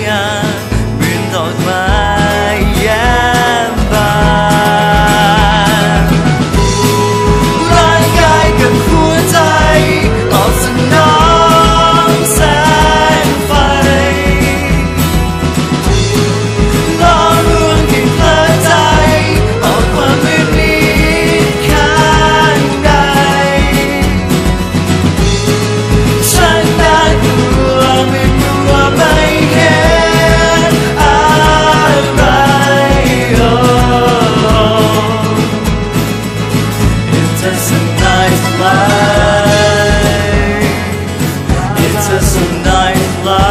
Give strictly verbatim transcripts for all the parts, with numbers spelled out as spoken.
งามเหมือนดอกไม้แย้มบานร่างกายกับหัวใจตอบสนองแสงไฟล่อลวงให้เพลิดใจออกความมืดมิดข้างในช่างน่ากลัวไม่กลัวไม่เห็นอะไร Oh It's just a nice life It's just a nice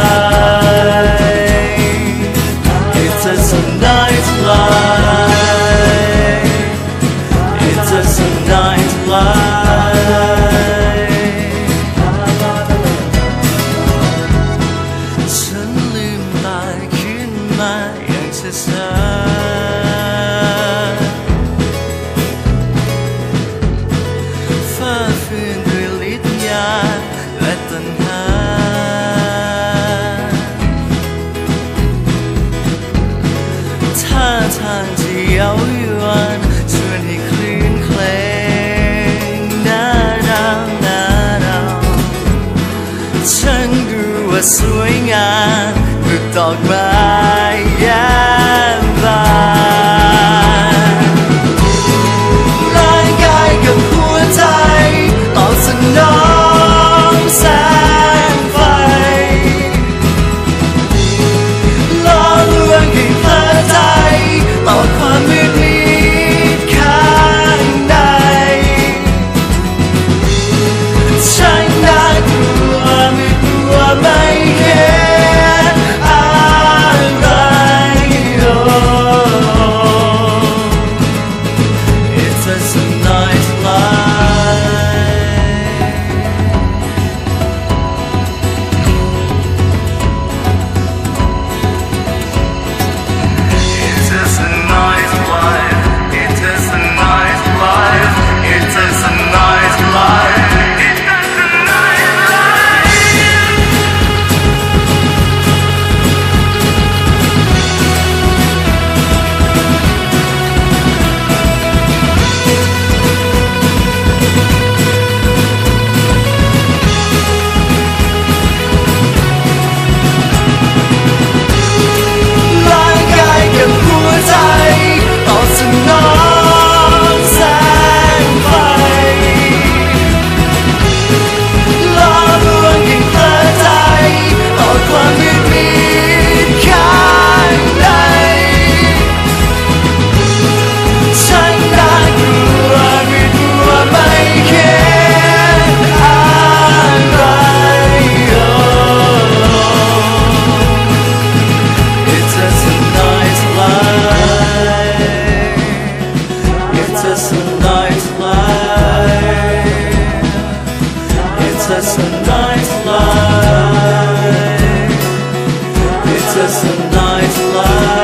life It's just a nice life It's just a nice life ฉันลืมตาขึ้นมาอย่างช้าๆฝ่าฝืนด้วยฤทธิ์ยาและตัณหาท่าทางที่เย้ายวนชวนให้คลื่นเคลงหน้าดาวหน้าดาวฉันรู้ว่าสวยงามดุจดอกไม้แย้มบานร่างกายกับหัวใจตอบสนองแสงไฟล่อลวงให้เพลิดใจต่อความมืดมิดข้างในช่างน่ากลัวไม่กลัวไม่เห็นอะไร Oh It's just a nice life It's just a nice life It's just a nice life It's just a nice life It's just a nice life ร่างกายกับหัวใจตอบสนองแสงไฟล่อลวงให้เพลิดใจต่อความมืดมิดข้างในช่างน่ากลัวไม่กลัวไม่เห็นอะไร Oh It's just a nice life It's just a nice life It's just a nice life It's just a nice life